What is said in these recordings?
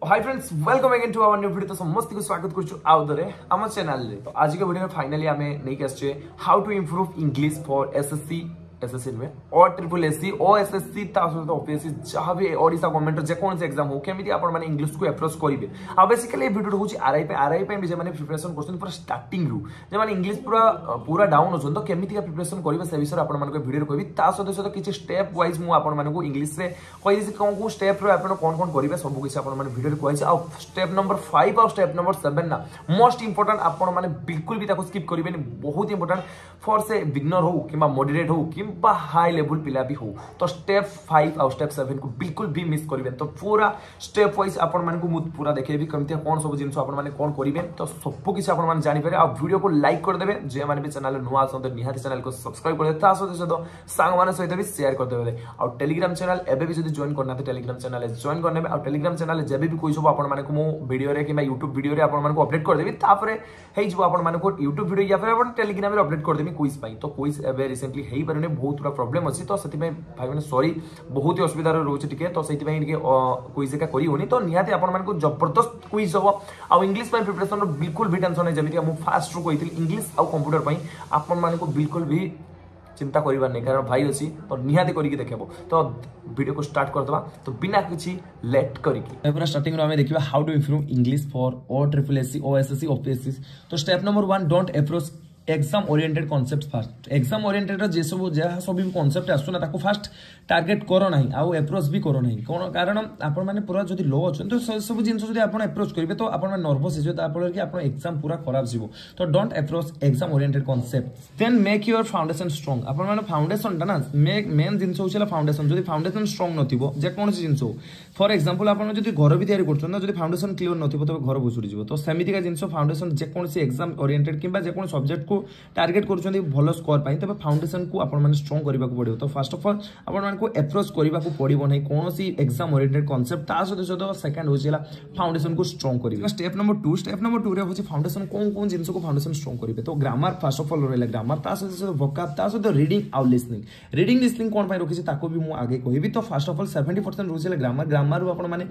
Hi friends, welcome again to our new video. तो समस्त को स्वागत करछु आउदरे आम चैनल रे। तो आज के वीडियो में फाइनली आमे नै के आछे how to improve English for SSC में और ट्रिपल एससी और एसएससी ओपीएससी जहां भी ओडिसा गवर्नमेंट जे कोन से एग्जाम हो केमिति आपण माने इंग्लिश को अप्रोच करिवे। आ बेसिकली वीडियो होची आरआई पे जे माने प्रिपरेशन करछन पूरा स्टार्टिंग रु जे माने इंग्लिश पूरा डाउन होछन तो केमिति का प्रिपरेशन करिवे से विषय आपण माने वीडियो कहबी। ता सदस्य किछि स्टेप वाइज मु आपण माने को इंग्लिश रे कहि दिस कोन स्टेप रे आपण कोन करिवे सब किछि आपण माने वीडियो कहै छै। आ स्टेप नंबर 5 और स्टेप नंबर 7 ना मोस्ट इंपोर्टेंट आपण माने बिल्कुल भी ताको स्किप करिवे नि। बहुत इंपोर्टेंट फॉर से बिगिनर हो किबा मॉडरेट हो किबा हाई लेवल पिला भी हो। तो स्टेप 5 और स्टेप 7 को बिल्कुल भी मिस करिवे। तो पूरा स्टेप वाइज आपण माने को मु पूरा देखेबी केमति कोन सब जिंस आपण माने कोन करिवे। तो सब किछि आपण माने जानि पारे। आ वीडियो को लाइक कर देबे जे माने भी चैनल नुवा आछन तो निहाती चैनल को सब्सक्राइब कर दे। ता सदस्य सांग माने सहित भी शेयर कर देबे। और टेलीग्राम चैनल एबे भी जदी जॉइन करना तो टेलीग्राम चैनल जॉइन करनेबे। और टेलीग्राम चैनल जेबे भी कोइ सब आपण माने को मु वीडियो रे किबा YouTube वीडियो रे आपण माने को अपडेट कर देबी। तापरे हेइ जो आपण माने को YouTube वीडियो या फिर आपण टेलीग्राम रे अपडेट कर देबी क्विज पाई। तो क्विज एबे रिसेंटली हेइ परने बहुत पूरा प्रॉब्लम अछि। तो सति भाई मैंने सॉरी बहुत ही असुविधा रोचे टिके। तो सही क्विज का करी होनी। तो निहाती आपण माने को जबरदस्त क्विज हो। आ इंग्लिश पे प्रिपरेशन रो बिल्कुल भी टेंशन नै। जेमिति हम फास्ट रो कहिथिल इंग्लिश आ कंप्यूटर पई आपण माने को बिल्कुल भी चिंता करिवार नै कारण भाई अछि। तो निहाती करिके देखबो। तो वीडियो को स्टार्ट कर दबा। तो बिना किछि लेट करिके पूरा स्टार्टिंग रो हमें देखिबा how to improve English for ओ ट्रिपल एससी ओ एसएससी ओपीएससी। तो step number 1 don't approach exam oriented concept first. Exam oriented जे सब जहा सब भी कॉन्सेप्ट आसुना ताको फास्ट टार्गेट करो नाही आउ अप्रोच भी करो नाही। कोन कारण आपण माने पूरा जदी लो अछन तो सब जिंस जदी आपण अप्रोच करिवे तो आपण माने नर्वस हो ता फल कि आपण एग्जाम पूरा खराब जीवो। तो don't approach exam oriented concept. Then make your foundation strong. आपण माने फाउंडेशन ता ना मेन जिंस होछला फाउंडेशन। जदी फाउंडेशन स्ट्रांग नथिबो जे कोन जिंस हो फॉर एग्जांपल आपण जदी घर भी तयारी करछन ना जदी फाउंडेशन क्लियर नथिबो तो घर बुसुडी जीवो। तो सेमिति का जिंस फाउंडेशन जे कोन से एग्जाम ओरिएंटेड किबा जे कोन सब्जेक्ट को टार्गेट करूछन भलो स्कोर पाई तबे फाउंडेशन को आपण माने स्ट्रांग करबा को पड़ियो। तो फर्स्ट ऑफ ऑल आपण माने को अप्रोच करबा को पड़िबो नै कोनोसी एग्जाम ओरिएंटेड कांसेप्ट। ता सहित सेकंड होजिला फाउंडेशन को स्ट्रांग करिवे। स्टेप नंबर 2 रे होछि फाउंडेशन कोन जिंस को फाउंडेशन स्ट्रांग करिवे। तो ग्रामर फर्स्ट ऑफ ऑल रहला ग्रामर ता सहित वोकैब ता सहित रीडिंग आउ रीडिंग लिसनिंग कोन पाई रखिछि ताको भी मु आगे कहबी। तो फर्स्ट ऑफ ऑल 70% होजिला ग्रामर आपण माने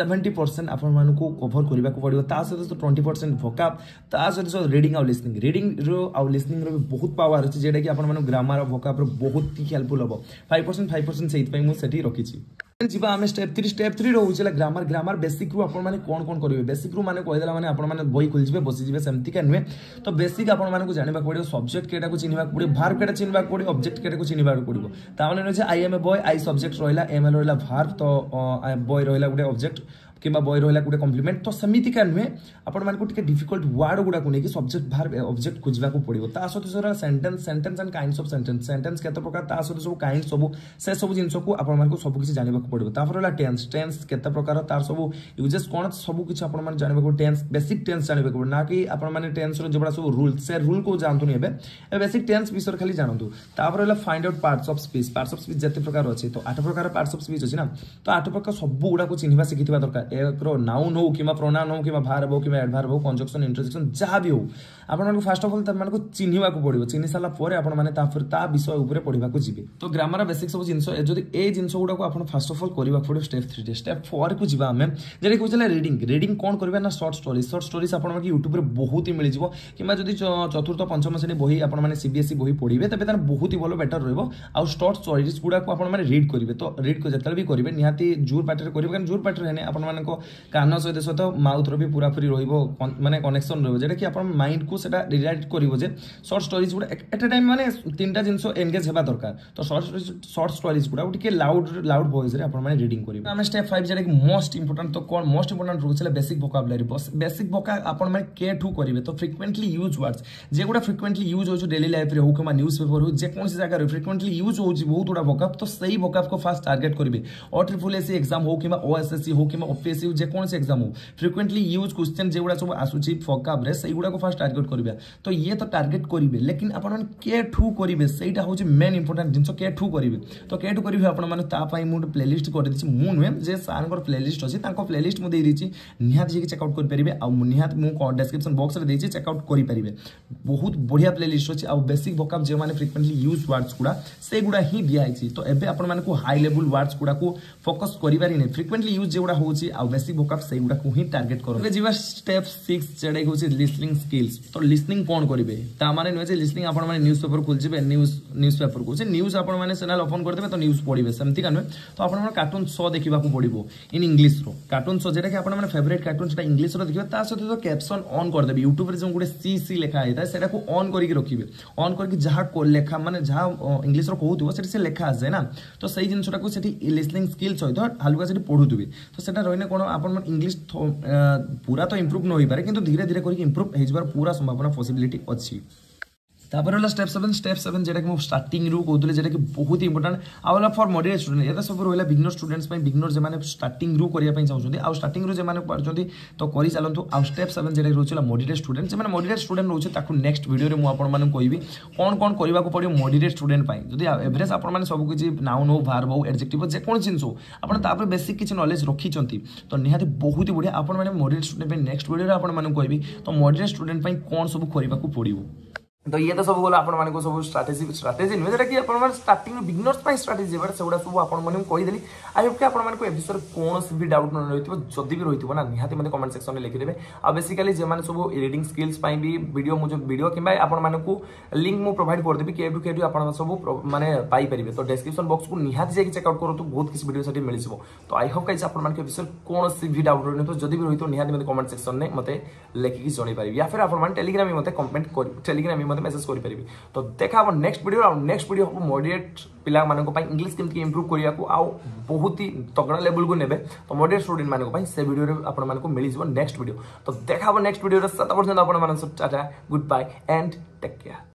70% आपण माने को कवर करबा को पड़ियो। ता सहित 20% वोकैब ता सहित रीडिंग आउ लिसनिंग रो बहुत पावर अछि जेडा कि आपण माने ग्रामर और वोकैब रो बहुत ही हेल्पफुल हो। 5% सहित पई मु सेठी रखिछि। जीवा हमें स्टेप 3 रो होइछला ग्रामर बेसिक रु आपण माने कोन करिवे। बेसिक रु माने कहदेला माने आपण माने बही खोल जिवे बसी जिवे सेमति का नुए। तो बेसिक आपण माने को जानिबा पड़ियो सब्जेक्ट केटा को चिनिबा पड़ियो वर्ब केटा चिनिबा पड़ियो ऑब्जेक्ट केटा को चिनिबा पड़ियो। ता माने जे I am a boy I subject रहला एम एल रहला वर्ब तो बॉय रहला गुडे ऑब्जेक्ट किबा बॉय रहला गुडे कॉम्प्लीमेंट। तो समिति का नुए आपण माने को टिके डिफिकल्ट वर्ड गुडा को नै कि सब्जेक्ट वर्ब ऑब्जेक्ट खोजबा को पड़ियो। ता सतो सरा sentence and kinds of sentence केते प्रकार ता सतो सब काइंड सब से सब जिंस को आपण माने को सब किछि जानिबा को पड़ियो। तापर रहला टेंस केते प्रकार तार सब यूजेस कोन सब किछि आपण माने जानिबा को टेंस बेसिक टेंस जानिबा को ना कि आपण माने टेंस रो जबडा सब रूल से रूल को जानतु नै एबे बेसिक टेंस विषय खाली जानतु। तापर रहला find out parts of speech जेते प्रकार अछि। तो 8 प्रकार पार्ट्स ऑफ स्पीच अछि ना। तो 8 प्रकार सब गुडा को चिनिबा सिखितबा दरकार। एकरो नाउन हो किबा प्रोनाउन हो किबा भार्ब हो किबा एडभार्ब हो कंजक्शन इंटरजेक्शन जहां भी हो आपण माने फर्स्ट ऑफ ऑल त माने को चिनिबा को पड़ियो। चिनि साला परे आपण माने ता फिर ता विषय ऊपर पढिबा को जिवे। तो ग्रामर बेसिक सब जिंस जदी ए जिंस गुडा को आपण फर्स्ट ऑफ ऑल करबा पड़ियो। स्टेप 3 स्टेप 4 को जिवा हमें जेडी कहचला रीडिंग कोन करबा ना शॉर्ट स्टोरीज आपण माने YouTube रे बहुत ही मिल जिवो। किबा जदी चतुर्थ पंचम श्रेणी बही आपण माने सीबीएसई बही पढिबे तबे तार बहुत ही भलो बेटर रहबो। आ शॉर्ट स्टोरीज गुडा को आपण माने रीड करिवे। तो रीड को जतल भी करिवे निहाती जोर पाटर करिवे कारण जोर पाटर हेने आपण माने को कान सहित माउथ रो भी पूरा फ्री रहिबो माने कनेक्शन रहबो जेटा कि आपण माइंड को सेटा रिलेट करिवो जे शॉर्ट स्टोरीज गुडा एट अ टाइम माने तीनटा जिंसो एंगेज हेबा दरकार। तो शॉर्ट स्टोरीज गुडा उठके लाउड वॉइस रे आपण माने रीडिंग करिवे। हम स्टेप 5 जेटा कि मोस्ट इंपोर्टेंट। तो कोन मोस्ट इंपोर्टेंट रोचला बेसिक वोकैबुलरी। बेसिक वोकैब आपण माने K2 करिवे। तो फ्रीक्वेंटली यूज वर्ड्स जे गुडा फ्रीक्वेंटली यूज होछ डेली लाइफ रे हो किबा न्यूज़ पेपर हो जे कोन से जगह रे फ्रीक्वेंटली यूज होछ बहुत गुडा वोकैब। तो सही वोकैब को फास्ट टारगेट करिवे। और ट्रिपल एससी एग्जाम हो किबा ओएसएससी हो किबा ओपीएससी जे कोन से एग्जाम हो फ्रीक्वेंटली यूज क्वेश्चन जे गुडा सब आसुची वोकैब रे सही गुडा को फास्ट टारगेट करिवे। तो ये तो टारगेट करिवे लेकिन आपण माने K2 करिवे सेटा होची मेन इंपोर्टेंट जिंस K2 करिवे। तो K2 करिवे आपण माने ता पई मु प्लेलिस्ट कर दिछि। मु नुए जे सारंगर प्लेलिस्ट अछि ताको प्लेलिस्ट मु दे दिछि निहात जे चेकआउट कर परिबे। आ निहात मु डिस्क्रिप्शन बॉक्स रे देछि चेकआउट करि परिबे। बहुत बढ़िया प्लेलिस्ट अछि। आ बेसिक वोकैब जे माने फ्रीक्वेंटली यूज वर्ड्स गुडा से गुडा ही दिया आइछि। तो एबे आपण माने को हाई लेवल वर्ड्स गुडा को फोकस करिबारी नै फ्रीक्वेंटली यूज जे गुडा होछि आ बेसी वोकाब सेगुडा को ही टारगेट करो। रे जीवा स्टेप 6 जेडे होची लिसनिंग स्किल्स। तो लिसनिंग कोन करिवे ता माने नुहे जे लिसनिंग आपण माने न्यूज़पेपर खोल जिवे न्यूज़पेपर को जे न्यूज़ आपण माने चैनल ओपन कर देबे तो न्यूज़ पढिबे सेमति का नुहे। तो आपण माने कार्टून शो देखिबा को पडिबो इन इंग्लिश रो कार्टून शो जेटा कि आपण माने फेवरेट कार्टून सेटा इंग्लिश रो देखिबे ता सते तो कैप्शन ऑन कर देबे। यूट्यूब रे जो गुडे सी लिखा है सेटा को ऑन करिक रखिबे। ऑन करके जहा को लेखा माने जहा इंग्लिश रो कहउथिबो सेटा से लेखा आ जाय ना। तो सही जिनसटा को सेठी लिसनिंग स्किल सहित हालुका सेठी पढुथिबे। तो सेटा रहिने कोन आपण मन इंग्लिश पूरा तो इंप्रूव न होई पारे किंतु धीरे धीरे करके इंप्रूव हे जबार पूरा संभावना पॉसिबिलिटी अछि। तापर होला स्टेप 7 जेटा कि मो स्टार्टिंग रु कहउतले जेटा कि बहुत इंपोर्टेंट आउला फॉर मॉडरेट स्टूडेंट। एता सब रहला बिगिनर स्टूडेंट्स पय बिगिनर जे माने स्टार्टिंग रु करिया पय चाहउछथि आ स्टार्टिंग रु जे माने पारछथि तो करि चालंतु। आ स्टेप 7 जेटा रहउछला मॉडरेट स्टूडेंट जे माने मॉडरेट स्टूडेंट रहउछ ताकू नेक्स्ट वीडियो रे मु आपण माने कहबी कोन कोन करिवा को पडियो मॉडरेट स्टूडेंट पय। जदि एवरेज आपण माने सब किछि नाउन हो वर्ब हो एडजेक्टिव जे कोन जिंस हो आपण तापर बेसिक किछि नॉलेज रखिचंती तो निहाती बहुत बढ़िया आपण माने मॉडरेट स्टूडेंट पय नेक्स्ट वीडियो रे आपण माने कहबी तो मॉडरेट स्टूडेंट पय कोन सब करिवा को पडियो। तो ये तो सब गला आपण माने को सब स्ट्रैटेजी नुहे जेटा कि आपण माने स्टार्टिंग बिगिनर्स पय स्ट्रैटेजी बट सेगुडा सब आपण माने कहि देली। आई होप कि आपण माने को ए विषय कोनोसी भी डाउट न रहितबो जदी भी रहितबो ना निहाती मते कमेंट सेक्शन में लिखि देबे। आ बेसिकली जे माने सब रीडिंग स्किल्स पय भी वीडियो किबा आपण माने को लिंक मु प्रोवाइड कर देबी केडू आपण सब माने पाई परिबे। तो डिस्क्रिप्शन बॉक्स को निहाती जे चेक आउट करतो बहुत किस वीडियो सेठी मिलिसबो। तो आई होप गाइस आपण माने के विषय कोनोसी भी डाउट रहितो जदी भी रहितो निहाती मते कमेंट सेक्शन में मते लिखि जणै परिबी या फिर आपण माने टेलीग्राम में मते कमेंट कर टेलीग्राम में मते मैसेज करि परिबी। तो देखा हम नेक्स्ट वीडियो हम मॉडरेट पिला मानक पय इंग्लिश केमति इंप्रूव करिया को आ बहुत ही तगड़ा लेवल को नेबे। तो मॉडरेट स्टूडेंट मानक पय से वीडियो रे आपण मानक मिल जिवो नेक्स्ट वीडियो। तो देखा हम नेक्स्ट वीडियो रे 7% आपण मानक सब tata goodbye and take care.